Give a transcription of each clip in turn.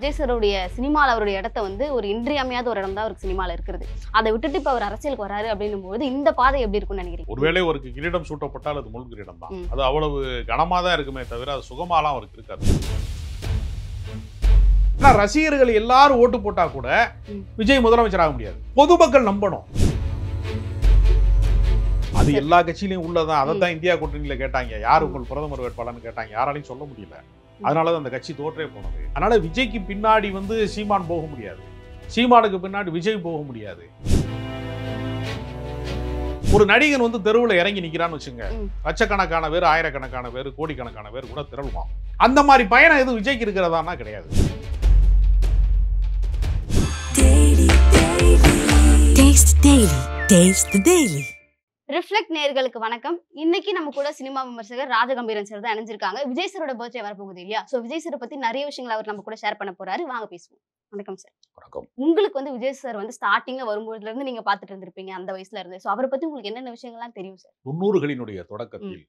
விஜய் சாருடைய சினிமால அவருடைய இடத்த வந்து ஒரு இன்றியமையாத ஒரு இடம் தான் அவருக்கு சினிமால இருக்குது. அதை விட்டுட்டு இப்ப அவர் அரசியலுக்கு வராரு அப்படின்னும் போது இந்த பாதை எப்படி இருக்கும்னு நினைக்கிறீங்க? ஒருவேளை ஒரு கிரீடம் சூட்டப்பட்டால் அது முள் கிரீடம் தான். அது அவ்வளவு கனமா தான் இருக்குமே தவிர அது சுகமாலாம் அவருக்கு இருக்காது. ஆனா ரசிகர்கள் எல்லாரும் ஓட்டு போட்டா கூட விஜய் முதலமைச்சர் ஆக முடியாது. பொதுமக்கள் நம்பணும். அது எல்லா கட்சியிலையும் உள்ளதான். அதை தான் இந்தியா கூட்டணியில கேட்டாங்க, யார் உங்கள் பிரதமர் வேட்பாளர்னு கேட்டாங்க. யாராலையும் சொல்ல முடியல. அதனாலதான் அந்த கட்சி தோற்றே போனது. அதனால விஜய்க்கு பின்னாடி வந்து சீமான் போக முடியாது, சீமானுக்கு பின்னாடி விஜய் போக முடியாது. ஒரு நடிகன் வந்து தெருவில் இறங்கி நிக்கிறான்னு வச்சுங்க, லட்சக்கணக்கான பேர், ஆயிரக்கணக்கான பேர், கோடிக்கணக்கான பேர் கூட திரளுவான். அந்த மாதிரி பயணம் எதுவும் விஜய்க்கு இருக்கிறதானா கிடையாது. ரிஃப்ளெக்ட் நேயர்களுக்கு வணக்கம். இன்னைக்கு நம்ம கூட சினிமா விமர்சகர் ராஜகம்பீரன் சார் தான் இணைஞ்சிருக்காங்க. விஜய் சாரோட பர்த்டே வரப்போகுது இல்லையா? சோ விஜய் சாரை பத்தி நிறைய விஷயங்கள் அவர் நம்ம கூட ஷேர் பண்ண போறாரு. வாங்க பேசுவோம். வணக்கம் சார். வணக்கம். உங்களுக்கு வந்து விஜய் சார் வந்து ஸ்டார்டிங்ல வரும்போதுல இருந்து நீங்க பாத்துட்டு இருந்திருப்பீங்க அந்த வயசுல இருந்து. சோ அவரை பத்தி உங்களுக்கு என்னென்ன விஷயங்கள்லாம் தெரியும் சார்? 90களினுடைய தொடக்கத்தில்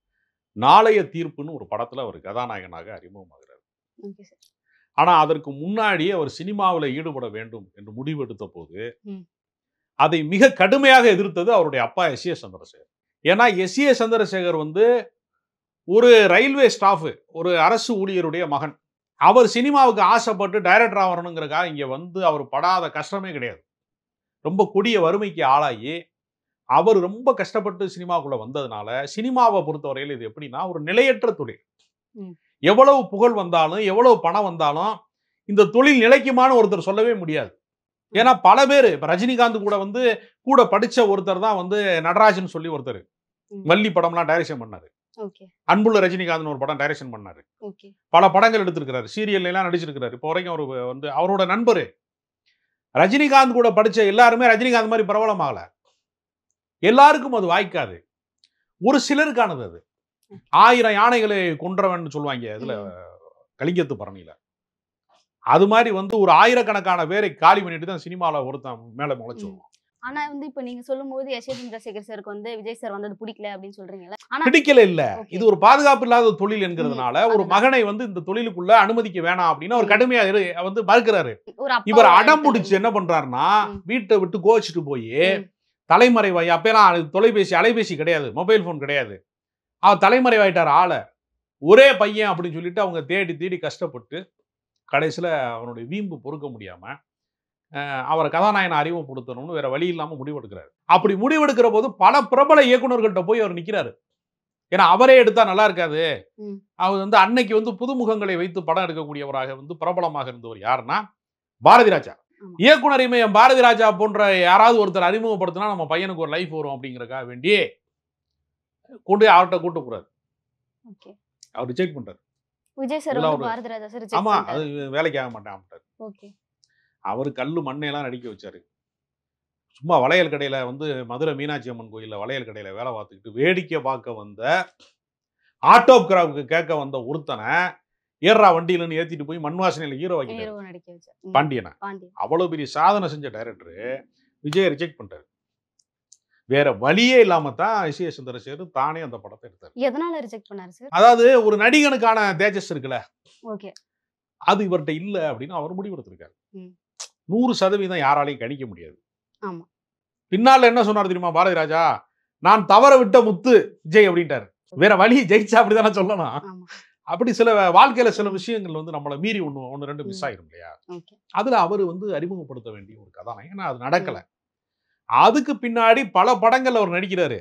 நாளைய தீர்ப்புன்னு ஒரு படத்துல அவர் கதாநாயகனாக அறிமுகமாகிறார். Okay sir. ஆனா அதற்கு முன்னாடியே அவர் சினிமாவில் ஈடுபட வேண்டும் என்று முடிவெடுத்த போது அதை மிக கடுமையாக எதிர்த்தது அவருடைய அப்பா எஸ்.ஏ. சந்திரசேகர். ஏன்னா எஸ்.ஏ. சந்திரசேகர் வந்து ஒரு ரயில்வே ஸ்டாஃப், ஒரு அரசு ஊழியருடைய மகன். அவர் சினிமாவுக்கு ஆசைப்பட்டு டைரக்டர் ஆகணுங்கிறக்காக இங்க வந்து அவர் படாத கஷ்டமே கிடையாது. ரொம்ப கொடிய வறுமைக்கு ஆளாகி அவர் ரொம்ப கஷ்டப்பட்டு சினிமாவுக்குள்ள வந்ததுனால, சினிமாவை பொறுத்தவரையில் இது எப்படின்னா ஒரு நிலையற்ற தொழில். எவ்வளவு புகழ் வந்தாலும், எவ்வளவு பணம் வந்தாலும் இந்த தொழில் நிலைக்குமான்னு ஒருத்தர் சொல்லவே முடியாது. ஏன்னா பல பேர், இப்ப ரஜினிகாந்த் கூட வந்து கூட படிச்ச ஒருத்தர் தான் வந்து நடராஜன் சொல்லி ஒருத்தர் வள்ளி படம்லாம் டைரக்ஷன் பண்ணாரு. அன்புள்ள ரஜினிகாந்த் ஒரு படம் டைரக்ஷன் பண்ணாரு. பல படங்கள் எடுத்திருக்கிறாரு, சீரியல் எல்லாம் நடிச்சிருக்கிறாரு. இப்போ வரைக்கும் அவரு வந்து அவரோட நண்பரு. ரஜினிகாந்த் கூட படிச்ச எல்லாருமே ரஜினிகாந்த் மாதிரி பிரபலமாகல. எல்லாருக்கும் அது வாய்க்காது. ஒரு சிலருக்கானது அது. 1000 யானைகளை கொன்றவன் சொல்லுவாங்க இதுல கலிங்கத்து பரணியில. அது மாதிரி வந்து ஒரு ஆயிரக்கணக்கான பேரை காலி பண்ணிட்டு தான் சினிமாவில் ஒருத்தன் மேல முளைச்சு வருவான். ஆனா வந்து இப்ப நீங்க சொல்லும்போது எஸ்.ஏ. சந்திரசேகர் சாருக்கு வந்து விஜய் சார் வந்தது பிடிக்கல அப்படின்னு சொல்றீங்களா? ஆனா பிடிக்கல இல்ல, இது ஒரு பாதுகாப்பு இல்லாத தொழில் என்கிறதுனால ஒரு மகனை வந்து இந்த தொழிலுக்குள்ள அனுமதிக்க வேணாம் அப்படின்னு அவர் கடுமையா வந்து மறுக்கிறாரு. இவர் அடம் பிடிச்சு என்ன பண்றாருன்னா, வீட்டை விட்டு கோச்சிட்டு போய் தலைமறைவாய், அப்பெல்லாம் தொலைபேசி அலைபேசி கிடையாது, மொபைல் போன் கிடையாது, அவர் தலைமறைவாயிட்டார் ஆளை. ஒரே பையன் அப்படின்னு சொல்லிட்டு அவங்க தேடி தேடி கஷ்டப்பட்டு கடைசியில் அவனுடைய வீம்பு பொறுக்க முடியாம அவரை கதாநாயகனை அறிமுகப்படுத்தணும்னு வேற வழி இல்லாம முடிவெடுக்கிறாரு. அப்படி முடிவெடுக்கிற போது பல பிரபல இயக்குநர்கள்ட்ட போய் அவர் நிக்கிறாரு. ஏன்னா அவரே எடுத்தா நல்லா இருக்காது. அவர் வந்து அன்னைக்கு வந்து புதுமுகங்களை வைத்து படம் எடுக்கக்கூடியவராக வந்து பிரபலமாக இருந்தவர் யாருன்னா பாரதி ராஜா. இயக்குனர் இமயம் பாரதி ராஜா போன்ற யாராவது ஒருத்தர் அறிமுகப்படுத்தினா நம்ம பையனுக்கு ஒரு லைஃப் வரும் அப்படிங்கறதுக்காக வேண்டி கொண்டு அவர்கிட்ட கூட்டு போறாரு. அவர் ரிஜெக்ட் பண்றாரு. Vijay sir Bharathi Raja sir reject ஆமா, அது வேலைக்கு ஆக மாட்டேன். ஓகே. அவர் கல்லு மண்ணையெல்லாம் நடிக்க வச்சாரு. சும்மா வளையல் கடையில வந்து மதுரை மீனாட்சி அம்மன் கோயில்ல வளையல் கடையில வேலை பார்த்துக்கிட்டு வேடிக்கை பார்க்க வந்த ஆட்டோகிராஃபுக்கு கேட்க வந்த ஒருத்தனை ஏறா வண்டியிலன்னு ஏத்திட்டு போய் மண்வாசனையில ஹீரோ வைக்க பாண்டியனை. அவ்வளவு பெரிய சாதனை செஞ்ச டைரக்டர் விஜய் ரிஜெக்ட் பண்றாரு. வேற வழியே இல்லாம தான் எஸ்.ஏ. சந்திரசேகர் தானே அந்த படத்தை எடுத்தார். எதனால ரிஜெக்ட் பண்ணாரு சார்? அதாவது ஒரு நடிகனுக்கான தேஜஸ் இருக்குல்ல, ஓகே, அது இவர்கிட்ட இல்ல அப்படின்னு அவர் முடிவெடுத்திருக்காரு. 100% யாராலையும் கணிக்க முடியாது. ஆமா. பின்னால என்ன சொன்னார் தெரியுமா பாரதி ராஜா? நான் தவற விட்ட முத்து விஜய் அப்படின்ட்டாரு. வேற வழி, ஜெயிச்சா அப்படிதானே சொல்லணும். அப்படி சில வாழ்க்கையில சில விஷயங்கள் வந்து நம்மளை மீறி ஒன்னு ரெண்டு மிஸ் ஆயிரும் இல்லையா? அதுல அவர் வந்து அறிமுகப்படுத்த வேண்டிய ஒரு கதாநாயகன். ஏன்னா அது நடக்கல. அதுக்கு பின்னாடி பல படங்கள் அவர் நடிக்கிறாரு.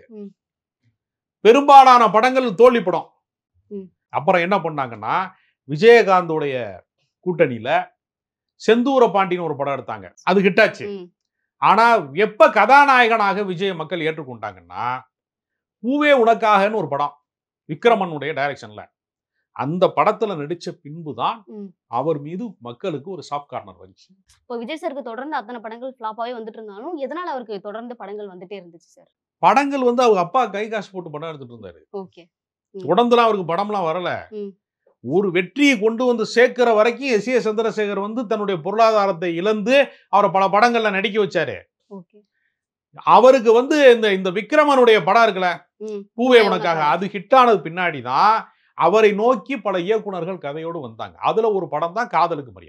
பெரும்பாலான படங்கள் தோல்வி படம். அப்புறம் என்ன பண்ணாங்கன்னா, விஜயகாந்தோடைய கூட்டணியில செந்தூர பாண்டியன் ஒரு படம் எடுத்தாங்க. அது ஹிட்டாச்சு. ஆனா எப்ப கதாநாயகனாக விஜய் மக்கள் ஏற்றுக்கொண்டாங்கன்னா, பூவே உனக்காகன்னு ஒரு படம் விக்ரமனுடைய டைரக்ஷன்ல, அந்த படத்துல நடிச்ச பின்புதான் அவர் மீது மக்களுக்கு ஒரு சாஃப்ட் கார்னர் வந்துச்சு. இப்போ விஜய் சாருக்கு தொடர்ந்து அத்தனை படங்கள் ஃபிளாப்பாவே வந்துட்டு இருந்தாலும் எதனால அவருக்கு தொடர்ந்து படங்கள் வந்துட்டே இருந்துச்சு சார்? படங்கள் வந்து அவங்க அப்பா கை காசு போட்டு படம் எடுத்துட்டு இருந்தாரு. ஓகே. தொடர்ந்துலாம் அவருக்கு படம்லாம் வரல. ஒரு வெற்றியை கொண்டு வந்து சேர்க்கிற வரைக்கும் எஸ்.ஏ. சந்திரசேகர் வந்து தன்னுடைய பொருளாதாரத்தை இழந்து அவரை பல படங்கள்ல நடிக்க வச்சாரு. அவருக்கு வந்து இந்த விக்ரமனுடைய படம் இருக்குல்ல, பூவே உனக்காக, அது ஹிட் ஆனது பின்னாடிதான் அவரை நோக்கி பல இயக்குனர்கள் கதையோடு வந்தாங்க. அதுல ஒரு படம் தான் காதலுக்கு மரியாதை.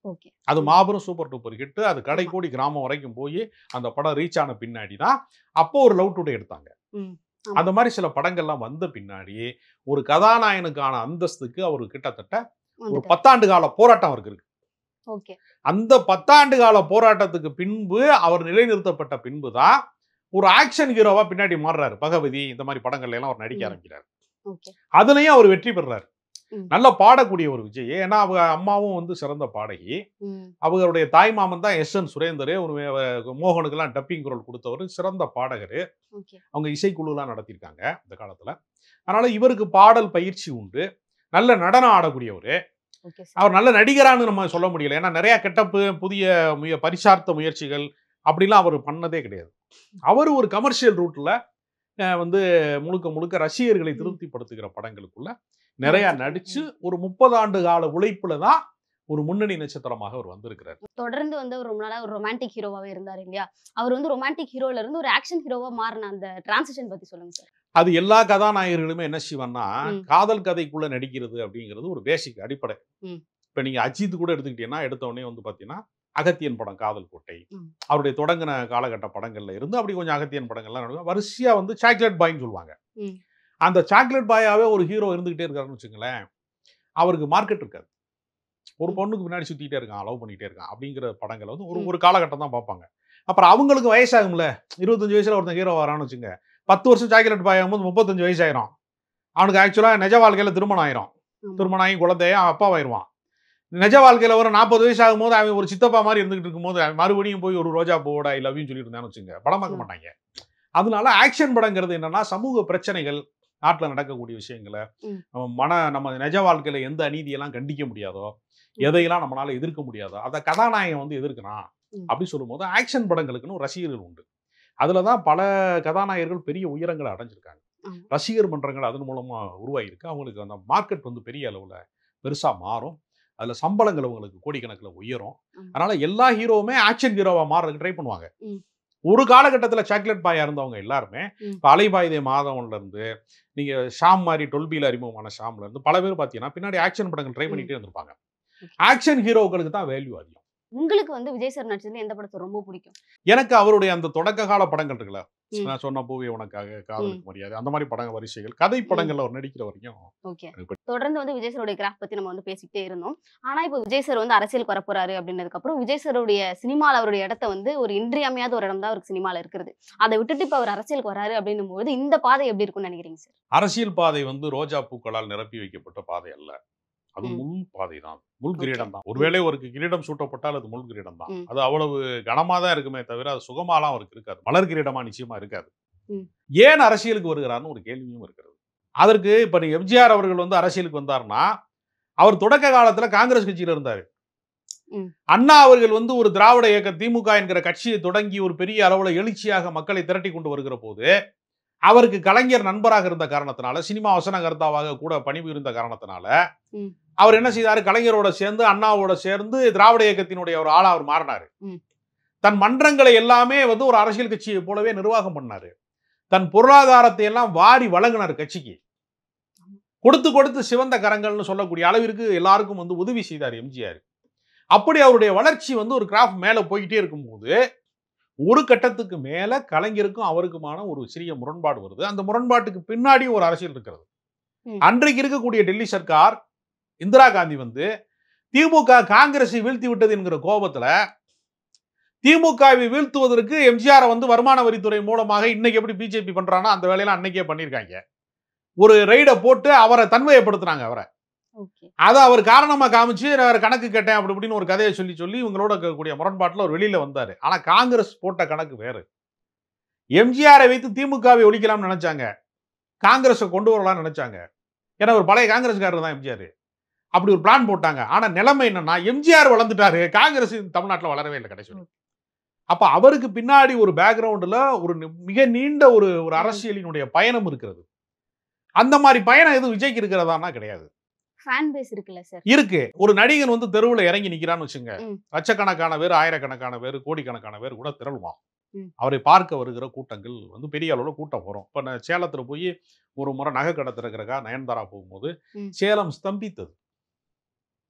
ஓகே. அது மாபெரும் சூப்பர் டூப்பர் ஹிட். அது கடைக்கோடி கிராமம் வரைக்கும் போய் அந்த படம் ரீச் ஆன பின்னாடி தான் அப்போ ஒரு லவ் டுடே எடுத்தாங்க. அந்த மாதிரி சில படங்கள்லாம் வந்த பின்னாடி ஒரு கதாநாயகனுக்கான அந்தஸ்துக்கு அவரு கிட்டத்தட்ட ஒரு 10 ஆண்டு கால போராட்டம் அவருக்கு இருக்கு. ஓகே. அந்த 10 ஆண்டு கால போராட்டத்துக்கு பின்பு அவர் நிலைநிறுத்தப்பட்ட பின்பு தான் ஒரு ஆக்ஷன் ஹீரோவா பின்னாடி மாறுறாரு. பகவதி இந்த மாதிரி படங்கள்ல எல்லாம் அவர் நடிக்க ஆரம்பிக்கிறார். ஓகே. அதுலயும் அவர் வெற்றி பெறாரு. நல்லா பாடக்கூடிய ஒரு விஜய். ஏன்னா அவங்க அம்மாவும் வந்து சிறந்த பாடகி. அவங்களுடைய தாய் மாமன் தான் எஸ்.என். சுரேந்தர். ஒரு மோகனுக்கெல்லாம் டப்பிங் குரல் கொடுத்தவர். சிறந்த பாடகர். அவங்க இசைக்குழுலாம் நடத்தியிருக்காங்க இந்த காலத்துல. அதனால இவருக்கு பாடல் பயிற்சி உண்டு. நல்ல நடனம் ஆடக்கூடியவர். அவர் நல்ல நடிகரான்னு நம்ம சொல்ல முடியல. ஏன்னா நிறைய கெட்டப்பு, புதிய பரிசார்த்த முயற்சிகள் அப்படிலாம் அவர் பண்ணதே கிடையாது. அவர் ஒரு கமர்ஷியல் ரூட்ல வந்து முழுக்க ரசிகர்களை திருப்திப்படுத்துகிற படங்களுக்குள்ள நிறைய நடிச்சு ஒரு 30 ஆண்டு கால உழைப்புல தான் ஒரு முன்னணி நட்சத்திரமாக அவர் வந்திருக்கிறார். தொடர்ந்து வந்து ரொம்ப நாளா ஒரு ரொமான்டிக் ஹீரோவாவே இருந்தாரு இல்லையா? அவர் வந்து ரொமான்டிக் ஹீரோல இருந்து ஒரு ஆக்ஷன் ஹீரோவா மாறின அந்த டிரான்சிஷன் பத்தி சொல்லுங்க சார். அது எல்லா கதாநாயகர்களுமே என்ன செய்வான்னா, காதல் கதைக்குள்ள நடிக்கிறது அப்படிங்கிறது ஒரு பேசிக் அடிப்படை. இப்ப நீங்க அஜித் கூட எடுத்துக்கிட்டீங்கன்னா எடுத்த உடனே வந்து பாத்தீங்கன்னா அகத்தியன் படம் காதல் கோட்டை, அவருடைய தொடங்கின காலகட்ட படங்கள்ல இருந்து அப்படி கொஞ்சம் அகத்தியன் படங்கள்லாம் வரிசையா வந்து சாக்லேட் பாய்ன்னு சொல்லுவாங்க. அந்த சாக்லேட் பாயாவே ஒரு ஹீரோ இருந்துகிட்டே இருக்காருன்னு வச்சுங்களேன், அவருக்கு மார்க்கெட் இருக்காது. ஒரு பொண்ணுக்கு பின்னாடி சுத்திட்டே இருக்கான், லவ் பண்ணிட்டே இருக்கான் அப்படிங்கிற படங்களை வந்து ஒரு காலகட்டம் தான் பார்ப்பாங்க. அப்புறம் அவங்களுக்கு வயசாகும்ல, 25 வயசுல ஒருத்தன் ஹீரோ வரான்னு வச்சுங்க, 10 வருஷம் சாக்லேட் பாய் ஆகும்போது 35 வயசு ஆயிரும். அவனுக்கு ஆக்சுவலா நிஜ வாழ்க்கையில திருமணம் ஆயிரும். திருமணம் ஆகி குழந்தைய அப்பாவாயிருவான். நிஜ வாழ்க்கையில ஒரு 40 வயசு ஆகும்போது அவன் ஒரு சித்தப்பா மாதிரி இருந்துகிட்டு இருக்கும்போது மறுபடியும் போய் ஒரு ரோஜா பூவோட ஐ லவ் யூ சொல்லிட்டு இருந்தான்னு வச்சுங்க, படம் பார்க்க மாட்டாங்க. அதனால ஆக்ஷன் படங்கிறது என்னன்னா, சமூக பிரச்சனைகள், நாட்டில் நடக்கக்கூடிய விஷயங்களை, நம்ம நிஜ வாழ்க்கையில எந்த அநீதியெல்லாம் கண்டிக்க முடியாதோ, எதையெல்லாம் நம்மளால எதிர்க்க முடியாதோ அதை கதாநாயகன் வந்து எதிர்க்கிறான் அப்படி சொல்லும்போது ஆக்ஷன் படங்களுக்குன்னு ஒரு ரசிகர்கள் உண்டு. அதுலதான் பல கதாநாயகர்கள் பெரிய உயரங்களை அடைஞ்சிருக்காங்க. ரசிகர் மன்றங்கள் அதன் மூலமா உருவாயிருக்கு. அவங்களுக்கு அந்த மார்க்கெட் வந்து பெரிய அளவுல பெருசா மாறும். அதுல சம்பளங்கள் அவங்களுக்கு கோடிக்கணக்கில் உயரும். அதனால எல்லா ஹீரோவுமே ஆக்ஷன் ஹீரோவா மாறுறதுக்கு ட்ரை பண்ணுவாங்க. ஒரு காலகட்டத்துல சாக்லேட் பாயா இருந்தவங்க எல்லாருமே இப்போ அலைபாயுதே மாதவன்ல இருந்து நீங்க ஷாம் மாதிரி 12Bல அறிமுகமான ஷாம்ல இருந்து பல பேர் பாத்தீங்கன்னா பின்னாடி ஆக்ஷன் படங்கள் ட்ரை பண்ணிட்டே இருந்திருப்பாங்க. ஆக்ஷன் ஹீரோக்களுக்கு தான் வேல்யூ அதிகம். உங்களுக்கு வந்து விஜய் சார் நடிச்சதுல எந்த படத்தை ரொம்ப பிடிக்கும்? எனக்கு அவருடைய அந்த தொடக்க கால படங்கள் இருக்குல்ல, நான் சொன்ன பூவே உனக்காக, காதலுக்கு மரியாதை, அந்த மாதிரி படங்க வரிசைகள், கதை படங்கள்ல அவர் நடிக்கிற வரைக்கும். ஓகே. தொடர்ந்து வந்து விஜய் சாரோட கிராஃப் பத்தி நம்ம வந்து பேசிக்கிட்டே இருந்தோம். ஆனா இப்போ விஜய் சார் வந்து அரசியலுக்கு வரப்போறாரு அப்படின்னதுக்கு அப்புறம் விஜய் சாருடைய சினிமால அவருடைய இடத்த வந்து ஒரு இன்றியமையாத ஒரு இடம் தான் அவருக்கு சினிமால இருக்கிறது. அதை விட்டுட்டு இப்ப அவர் அரசியலுக்கு வராரு அப்படின்னும் போது இந்த பாதை எப்படி இருக்கும்னு நினைக்கிறீங்க சார்? அரசியல் பாதை வந்து ரோஜா பூக்களால் நிரப்பி வைக்கப்பட்ட பாதை அல்ல. அது முள் பாதை தான், முள் கிரீடம் தான். ஒருவேளை ஒரு கிரீடம் சூட்டப்பட்டால் அது முள் கிரீடம் தான். அது அவ்வளவு கனமா தான் இருக்குமே தவிர அது சுகமாலாம் அவருக்கு இருக்காது. மலர் கிரீடமா நிச்சயமா இருக்காது. ஏன் அரசியலுக்கு வருகிறார்னு ஒரு கேள்வியும் இருக்கிறது. அதற்கு இப்ப எம்ஜிஆர் அவர்கள் வந்து அரசியலுக்கு வந்தார்னா, அவர் தொடக்க காலத்துல காங்கிரஸ் கட்சியில இருந்தாரு. அண்ணா அவர்கள் வந்து ஒரு திராவிட இயக்க திமுக என்கிற கட்சியை தொடங்கி ஒரு பெரிய அளவுல எழுச்சியாக மக்களை திரட்டி கொண்டு வருகிற போது அவருக்கு கலைஞர் நண்பராக இருந்த காரணத்தினால, சினிமா வசனகர்த்தாவாக கூட பணிபுரிந்த காரணத்தினால அவர் என்ன செய்தாரு, கலைஞரோட சேர்ந்து அண்ணாவோட சேர்ந்து திராவிட இயக்கத்தினுடைய ஒரு ஆளா அவர் மாறினாரு. தன் மன்றங்களை எல்லாமே வந்து ஒரு அரசியல் கட்சியை போலவே நிர்வாகம் பண்ணாரு. தன் பொருளாதாரத்தை எல்லாம் வாரி வழங்கினார் கட்சிக்கு. கொடுத்து சிவந்த கரங்கள்னு சொல்லக்கூடிய அளவிற்கு எல்லாருக்கும் வந்து உதவி செய்தார் எம்ஜிஆர். அப்படி அவருடைய வளர்ச்சி வந்து ஒரு கிராஃப் மேல போய்கிட்டே இருக்கும்போது ஒரு கட்டத்துக்கு மேல கலைஞருக்கும் அவருக்குமான ஒரு சிறிய முரண்பாடு வருது. அந்த முரண்பாட்டுக்கு பின்னாடியும் ஒரு அரசியல் இருக்கிறது. அன்றைக்கு இருக்கக்கூடிய டெல்லி சர்க்கார், இந்திரா காந்தி வந்து திமுக காங்கிரஸை வீழ்த்தி விட்டது என்கிற கோபத்துல திமுகவை வீழ்த்துவதற்கு எம்ஜிஆர் வந்து வருமான வரித்துறை மூலமாக இன்னைக்கு எப்படி பிஜேபி பண்றானோ அந்த வேலையெல்லாம் அன்னைக்கே பண்ணிருக்காங்க. ஒரு ரெய்ட போட்டு அவரை தன்மையப்படுத்தினாங்க. அவரை அதை அவர் காரணமா காமிச்சு கணக்கு கேட்டேன் அப்படி இப்படின்னு ஒரு கதையை சொல்லி இவங்களோட இருக்கக்கூடிய முரண்பாட்டில் ஒரு வெளியில வந்தாரு. ஆனா காங்கிரஸ் போட்ட கணக்கு வேறு. எம்ஜிஆரை வைத்து திமுகவை ஒழிக்கலாம்னு நினைச்சாங்க, காங்கிரஸை கொண்டு வரலாம்னு நினைச்சாங்க. ஏன்னா ஒரு பழைய காங்கிரஸ்காரர் தான் எம்ஜிஆர். அப்படி ஒரு பிளான் போட்டாங்க. ஆனா நிலைமை என்னன்னா, எம்ஜிஆர் வளர்ந்துட்டாரு, காங்கிரஸ் தமிழ்நாட்டில் வளரவே இல்லை கடைசி. அப்ப அவருக்கு பின்னாடி ஒரு பேக்ரவுண்ட்ல ஒரு மிக நீண்ட ஒரு அரசியலினுடைய பயணம் இருக்கிறது. அந்த மாதிரி பயணம் எதுவும் விஜய்க்கு இருக்கிறதானா கிடையாது. ஃபேன் பேஸ் இருக்குல்ல சார்? இருக்கு. ஒரு நடிகன் வந்து தெருவுல இறங்கி நிக்கிறான்னு வச்சுங்க, லட்சக்கணக்கான பேர், ஆயிரக்கணக்கான பேர், கோடிக்கணக்கான பேர் கூட திரளுவான். அவரை பார்க்க வருகிற கூட்டங்கள் வந்து பெரிய அளவுல கூட்டம் வரும். இப்ப சேலத்துல போய் ஒரு முறை நகை கடை திறக்கிறக்கா நயன்தாரா போகும்போது சேலம் ஸ்தம்பித்தது.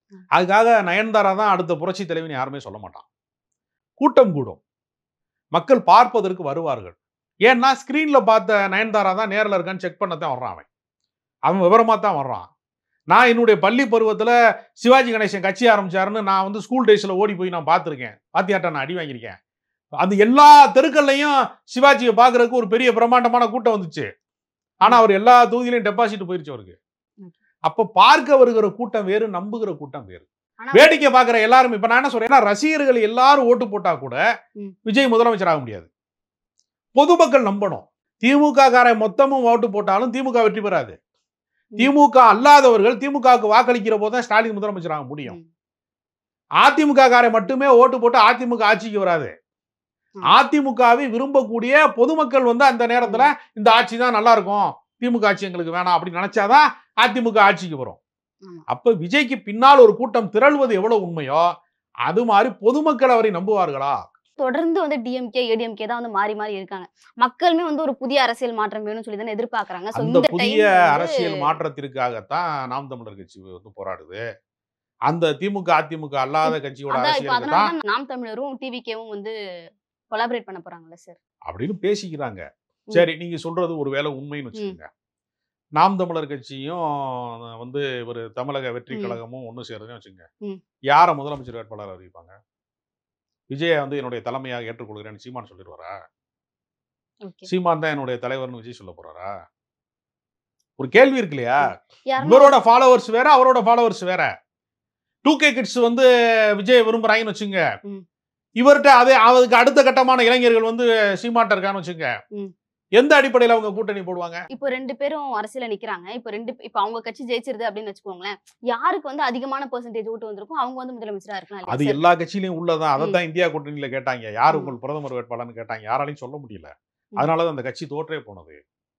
அதுக்காக நயன்தாரா தான் அடுத்த புரட்சி தலைவின்னு யாருமே சொல்ல மாட்டான். கூட்டம் கூடும், மக்கள் பார்ப்பதற்கு வருவார்கள். ஏன்னா ஸ்கிரீன்ல பார்த்த நயன்தாரா தான் நேரில் இருக்கான்னு செக் பண்ணத்தான் வர்றான். அவன் விவரமா தான் வர்றான். நான் என்னுடைய பள்ளி பருவத்துல சிவாஜி கணேசன் கட்சி ஆரம்பிச்சாருன்னு நான் வந்து ஸ்கூல் டேஸ்ல ஓடி போய் நான் பார்த்துருக்கேன். பாத்தியாட்டா நான் அடி வாங்கியிருக்கேன். அது எல்லா தெருக்கள்லையும் சிவாஜியை பார்க்கறதுக்கு ஒரு பெரிய பிரம்மாண்டமான கூட்டம் வந்துச்சு. ஆனா அவர் எல்லா தொகுதியிலையும் டெபாசிட் போயிருச்சு அவருக்கு. அப்ப பார்க்க வருகிற கூட்டம் வேறு, நம்புகிற கூட்டம் வேறு. வேடிக்கை பார்க்கிற எல்லாரும் இப்ப நான் என்ன சொல்றேன்னா, ரசிகர்கள் எல்லாரும் ஓட்டு போட்டா கூட விஜய் முதலமைச்சர் ஆக முடியாது. பொதுமக்கள் நம்பணும். திமுக காரன் மொத்தமும் ஓட்டு போட்டாலும் திமுக வெற்றி பெறாது. திமுக அல்லாதவர்கள் திமுகவுக்கு வாக்களிக்கிற போது தான் ஸ்டாலின் முதலமைச்சர் ஆக முடியும். அதிமுக காரன் மட்டுமே ஓட்டு போட்டு அதிமுக ஆட்சிக்கு வராது. அதிமுகவை விரும்பக்கூடிய பொதுமக்கள் வந்து அந்த நேரத்துல இந்த ஆட்சி தான் நல்லா இருக்கும், திமுக ஆட்சி எங்களுக்கு வேணாம் அப்படின்னு நினைச்சாதான் அதிமுக ஆட்சிக்கு வரும். அப்ப விஜய்க்கு பின்னால் ஒரு கூட்டம் திரள்வது எவ்வளவு உண்மையோ அது மாதிரி பொதுமக்கள் அவரை நம்புவார்களா? தொடர்ந்து வந்து டிஎம்கே ஏடிஎம்கே தான் வந்து மாறி மாறி இருக்காங்க. மக்களுமே வந்து ஒரு புதிய அரசியல் மாற்றம் வேணும்னு சொல்லி தானே எதிர்பார்க்கறாங்க. அந்த புதிய அரசியல் மாற்றத்திற்காகத்தான் நாம் தமிழர் கட்சி வந்து போராடுது. அந்த திமுக அதிமுக அல்லாத கட்சியோட அரசியலுக்கு தான் நாம் தமிழரும் டிவிகேவும் வந்து கொலாபரேட் பண்ண போறாங்கல்ல சார் அப்படின்னு பேசிக்கிறாங்க. சரி, நீங்க சொல்றது ஒருவேளை உண்மைன்னு வச்சுக்கோங்க. நாம் தமிழர் கட்சியும் வந்து ஒரு தமிழக வெற்றி கழகமும் ஒண்ணு சேருதுன்னு வச்சுக்கோங்க. யார முதலமைச்சர் வேட்பாளர் அறிவிப்பாங்க? விஜய வந்து என்னுடைய தலைமையாக ஏற்றுக்கொள்கிறேன்னு சீமான் சொல்லிடுவாரா? சீமான் தான் என்னுடைய தலைவர்னு விஜய் சொல்ல போறாரா? ஒரு கேள்வி இருக்கு இல்லையா? இவரோட ஃபாலோவர்ஸ் வேற, அவரோட ஃபாலோவர்ஸ் வேற. 2K கிட்ஸ் வந்து விஜய் விரும்புறாங்கன்னு வச்சுங்க. இவர்கிட்ட அதே அதுக்கு அடுத்த கட்டமான இளைஞர்கள் வந்து சீமாட்ட இருக்கான்னு வச்சுங்க. எந்த அடிப்படையில அவங்க கூட்டணி போடுவாங்க? இப்போ 2 பேரும் அரசியல நிக்கிறாங்க. இப்போ அவங்க கட்சி ஜெயிச்சிருது அப்படின்னு வச்சுக்கோங்களேன். யாருக்கு வந்து அதிகமான பெர்சன்டேஜ் ஓட்டு வந்திருக்கும் அவங்க வந்து முதலமைச்சரா இருக்கலாம். அது எல்லா கட்சியிலயும் உள்ளதான். அதான் இந்தியா கூட்டணியில கேட்டாங்க, யார் உங்கள் பிரதமர் வேட்பாளர்னு கேட்டாங்க. யாராலையும் சொல்ல முடியல. அதனாலதான் அந்த கட்சி தோற்றே போனது.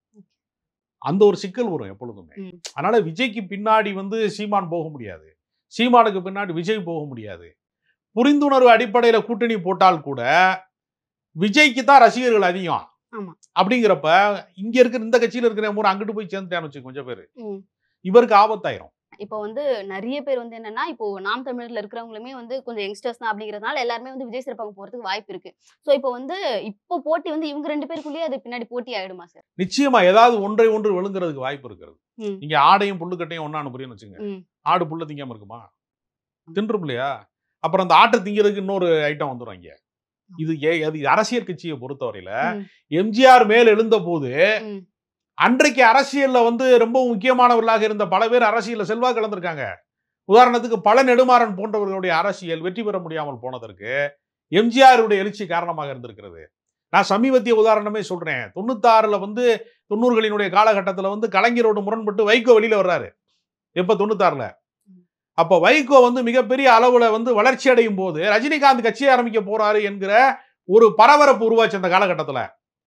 அந்த ஒரு சிக்கல் வரும் எப்பொழுதுமே. அதனால விஜய்க்கு பின்னாடி வந்து சீமான் போக முடியாது, சீமானுக்கு பின்னாடி விஜய் போக முடியாது. புரிந்துணர்வு அடிப்படையில கூட்டணி போட்டால் கூட விஜய்க்கு தான் ரசிகர்கள் அதிகம். அப்படிங்கிறப்ப இங்க இருக்கிற இந்த கட்சியில இருக்கிற ஊர் அங்கிட்டு போய் சேர்ந்துட்டான்னு வச்சு கொஞ்சம் பேரு இவருக்கு ஆபத்தாயிரும். இப்போ வந்து நிறைய பேர் வந்து என்னன்னா, இப்போ நாம் தமிழர்ல இருக்கிறவங்களுமே வந்து கொஞ்சம் யங்ஸ்டர்ஸ் தான் அப்படிங்கறதுனால எல்லாருமே வந்து விஜய் சிறப்பாக போறதுக்கு வாய்ப்பு இருக்கு. சோ இப்போ வந்து இப்போ போட்டி வந்து இவங்க 2 பேருக்குள்ளேயே அது பின்னாடி போட்டி ஆயிடுமா சார்? நிச்சயமா ஏதாவது ஒன்றை ஒன்று விழுங்குறதுக்கு வாய்ப்பு இருக்கிறது. நீங்க ஆடையும் புல்லுக்கட்டையும் ஒண்ணா அனுப்புறீங்கன்னு வச்சுங்க. ஆடு புல்ல திங்காம இருக்குமா? தின்றும் இல்லையா? அப்புறம் அந்த ஆட்டை திங்கிறதுக்கு இன்னொரு ஐட்டம் வந்துடும் இங்க. இது அரசியல் கட்சியை பொறுத்தவரையில எம்ஜிஆர் மேல் எழுந்த போது அன்றைக்கு அரசியல்ல வந்து ரொம்ப முக்கியமானவர்களாக இருந்த பல பேர் அரசியல்ல செல்வாக்கு இழந்திருக்காங்க. உதாரணத்துக்கு பல நெடுமாறன் போன்றவர்களுடைய அரசியல் வெற்றி பெற முடியாமல் போனதற்கு எம்ஜிஆருடைய எழுச்சி காரணமாக இருந்திருக்கிறது. நான் சமீபத்திய உதாரணமே சொல்றேன். 96ல வந்து 90களினுடைய காலகட்டத்தில் வந்து கலைஞரோடு முரண்பட்டு வைகோ வெளியில வர்றாரு. எப்ப 96ல. அப்ப வைகோ வந்து மிகப்பெரிய அளவுல வந்து வளர்ச்சி அடையும் போது ரஜினிகாந்த் கட்சியை ஆரம்பிக்க போறாரு என்கிற ஒரு பரபரப்பு உருவாச்சு அந்த காலகட்டத்துல.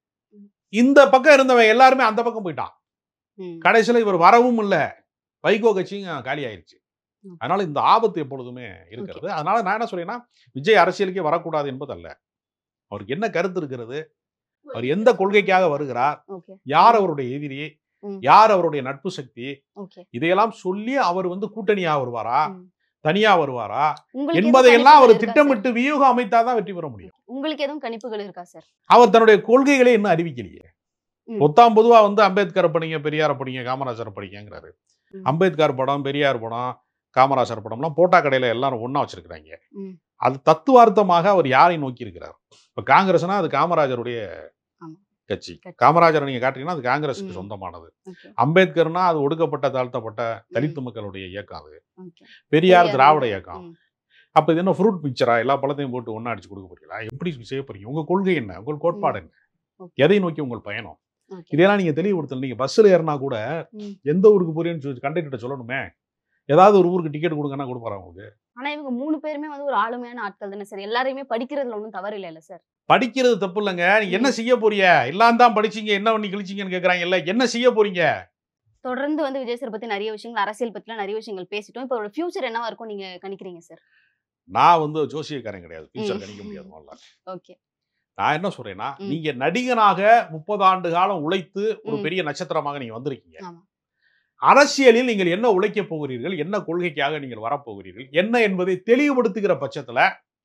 இந்த பக்கம் இருந்தவன் எல்லாருமே அந்த பக்கம் போயிட்டான். கடைசியில இவர் வரவும் இல்லை, வைகோ கட்சியும் காலி ஆயிடுச்சு. அதனால இந்த ஆபத்து எப்பொழுதுமே இருக்கிறது. அதனால நான் என்ன சொல்றேன்னா, விஜய் அரசியலுக்கே வரக்கூடாது என்பது அல்ல. அவருக்கு என்ன கருத்து இருக்கிறது, அவர் எந்த கொள்கைக்காக வருகிறார், யார் அவருடைய எதிரி, யார் அவருடைய நட்பு சக்தி, இதையெல்லாம் சொல்லி அவர் வந்து கூட்டணியா வருவாரா, தனியா வருவாரா என்பதையெல்லாம் அவர் திட்டமிட்டு வியூகம் அமைத்தாதான் வெற்றி பெற முடியும். உங்களுக்கு எதுவும் கணிப்புகள் இருக்கா சார்? அவர் தன்னுடைய கொள்கைகளை இன்னும் அறிவிக்கலையே. பொதுவா வந்து அம்பேத்கர் படிங்க, பெரியார் படிங்க, காமராஜர் படிங்கிறாரு. அம்பேத்கர் படம், பெரியார் படம், காமராஜர் படம்லாம் போட்டா கடையில எல்லாரும் ஒண்ணா வச்சிருக்கிறாங்க. அது தத்துவார்த்தமாக அவர் யாரை நோக்கி இருக்கிறார்? இப்ப காங்கிரஸ்னா அது காமராஜருடைய கட்சி. காமராஜர் நீங்க காட்டுறீங்கன்னா அது காங்கிரஸுக்கு சொந்தமானது. அம்பேத்கர்னா அது ஒடுக்கப்பட்ட தாழ்த்தப்பட்ட தலித்து மக்களுடைய இயக்கம். அது பெரியார் திராவிட இயக்கம். அப்ப இது என்ன ஃப்ரூட் பிக்சரா? எல்லா பழத்தையும் போட்டு ஒன்னா அடிச்சு கொடுக்க போறீங்களா? எப்படி செய்ய போறீங்க? உங்க கொள்கை என்ன? உங்கள் கோட்பாடு என்ன? எதை நோக்கி உங்கள் பயணம்? இதெல்லாம் நீங்க தெளிவுபடுத்தணும். நீங்க பஸ்ல ஏறினா கூட எந்த ஊருக்கு போறீங்கன்னு கண்டக்டர் சொல்லணுமே. ஏதாவது ஒரு ஊருக்கு டிக்கெட் கொடுங்கன்னா கொடுப்பாரா உங்களுக்கு? ஆனா இவங்க 3 பேருமே வந்து ஒரு ஆளுமையான ஆட்கள் தானே சார். எல்லாரையுமே படிக்கிறதுல ஒன்றும் தவறு இல்ல சார். படிக்கிறது தப்பு இல்லைங்க. நீங்க என்ன செய்ய போறீங்க? எல்லாம் தான் படிச்சீங்க, என்ன பண்ணி கிழிச்சீங்கன்னு கேக்குறாங்க. இல்ல என்ன செய்ய போறீங்க? தொடர்ந்து வந்து விஜய் சார் பத்தி நிறைய விஷயங்கள், அரசியல் பத்திலாம் நிறைய விஷயங்கள் பேசிட்டோம். இப்போ அவரோட ஃபியூச்சர் என்னவா இருக்கும் நீங்க கணிக்கிறீங்க சார்? நான் வந்து ஜோசியக்காரன் கிடையாது. ஃபியூச்சர் கணிக்க முடியாது முதல்ல. ஓகே. நான் என்ன சொல்றேன்னா, நீங்க நடிகனாக 30 ஆண்டு காலம் உழைத்து ஒரு பெரிய நட்சத்திரமாக நீங்க வந்திருக்கீங்க. அரசியலில் நீங்கள் என்ன உழைக்கப் போகிறீர்கள், என்ன கொள்கைக்காக நீங்கள் வரப்போகிறீர்கள் என்ன என்பதை தெளிவுபடுத்துகிற பட்சத்துல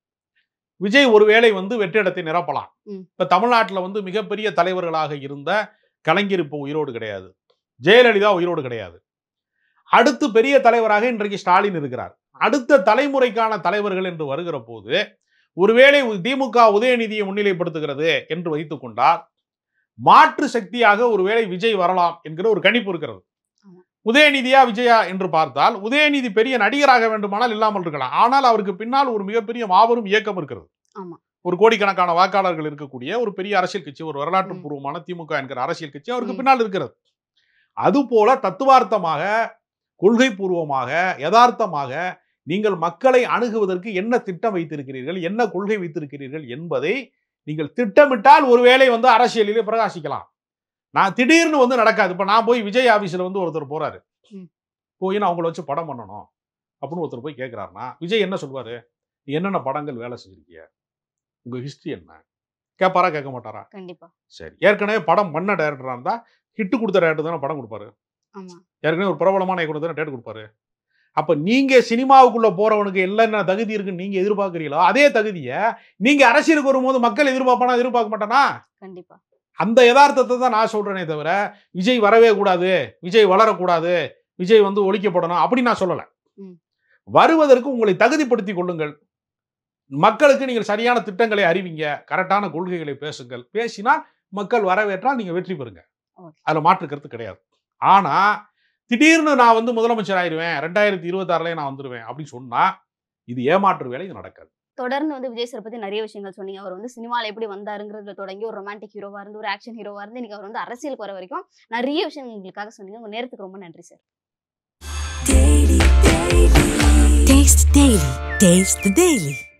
விஜய் ஒருவேளை வெற்றிடத்தை நிரப்பலாம். இப்ப தமிழ்நாட்டுல மிகப்பெரிய தலைவர்களாக இருந்த கலைஞர் இப்போ உயிரோடு கிடையாது, ஜெயலலிதா உயிரோடு கிடையாது. அடுத்து பெரிய தலைவராக இன்றைக்கு ஸ்டாலின் இருக்கிறார். அடுத்த தலைமுறைக்கான தலைவர்கள் என்று வருகிற போது ஒருவேளை திமுக உதயநிதியை முன்னிலைப்படுத்துகிறது என்று வைத்துக் கொண்டால் மாற்று சக்தியாக ஒருவேளை விஜய் வரலாம் என்கிற ஒரு கணிப்பு இருக்கிறது. உதயநிதியா விஜயா என்று பார்த்தால் உதயநிதி பெரிய நடிகராக வேண்டுமானால் இல்லாமல் இருக்கலாம். ஆனால் அவருக்கு பின்னால் ஒரு மிகப்பெரிய மாபெரும் இயக்கம் இருக்கிறது. ஒரு கோடிக்கணக்கான வாக்காளர்கள் இருக்கக்கூடிய ஒரு பெரிய அரசியல் கட்சி, ஒரு வரலாற்று பூர்வமான திமுக என்கிற அரசியல் கட்சி அவருக்கு பின்னால் இருக்கிறது. அதுபோல தத்துவார்த்தமாக, கொள்கை பூர்வமாக, யதார்த்தமாக நீங்கள் மக்களை அணுகுவதற்கு என்ன திட்டம் வைத்திருக்கிறீர்கள், என்ன கொள்கை வைத்திருக்கிறீர்கள் என்பதை நீங்கள் திட்டமிட்டால் ஒருவேளை அரசியலிலே பிரகாசிக்கலாம். நான் திடீர்னு நடக்காது. இப்ப நான் போய் விஜய் ஆபீஸ்ல ஒருத்தர் போறாரு, போய் நான் அவங்கள வச்சு படம் பண்ணணும் அப்படின்னு ஒருத்தர் போய் கேட்கிறாருன்னா விஜய் என்ன சொல்வாரு? என்னென்ன படங்கள் வேலை செஞ்சிருக்கீங்க, உங்க ஹிஸ்டரி என்ன கேட்பாரா, கேட்க மாட்டாரா? கண்டிப்பா. சரி, ஏற்கனவே படம் பண்ண டைரக்டரா இருந்தா ஹிட் கொடுத்த டைரக்டர் தானே படம் கொடுப்பாரு. ஏற்கனவே ஒரு பிரபலமான இயக்குனர் தானே டேட் கொடுப்பாரு. அப்ப நீங்க சினிமாவுக்குள்ள போறவனுக்கு என்னென்ன தகுதி இருக்குன்னு நீங்க எதிர்பார்க்கிறீங்களோ அதே தகுதியை நீங்க அரசியலுக்கு வரும்போது மக்கள் எதிர்பார்ப்பானா, எதிர்பார்க்க மாட்டானா? கண்டிப்பா. அந்த யதார்த்தத்தை தான் நான் சொல்றேனே தவிர விஜய் வரவே கூடாது, விஜய் வளரக்கூடாது, விஜய் ஒழிக்கப்படணும் அப்படி நான் சொல்லல. வருவதற்கு உங்களை தகுதிப்படுத்திக் கொள்ளுங்கள். மக்களுக்கு நீங்கள் சரியான திட்டங்களை அறிவிங்க, கரெக்டான கொள்கைகளை பேசுங்கள். பேசினால் மக்கள் வரவேற்றால் நீங்க வெற்றி பெறுங்க. அதுல மாற்று கருத்து கிடையாது. ஆனா திடீர்னு நான் முதலமைச்சர் ஆயிருவேன், 2026 நான் வந்துருவேன் அப்படின்னு சொன்னா இது ஏமாற்று வேலை, இது நடக்காது. தொடர்ந்து விஜய் சார் பத்தி நிறைய விஷயங்கள் சொன்னீங்க. அவர் சினிமால எப்படி வந்தாருங்கிறதுல தொடங்கி ஒரு ரொமான்டிக் ஹீரோவா இருந்து, ஒரு ஆக்ஷன் ஹீரோவா இருந்து, இன்னைக்கு அவர் அரசியலுக்கு வர வரைக்கும் நிறைய விஷயம் உங்களுக்காக சொன்னீங்க. உங்க நேரத்துக்கு ரொம்ப நன்றி சார். Taste the Daily.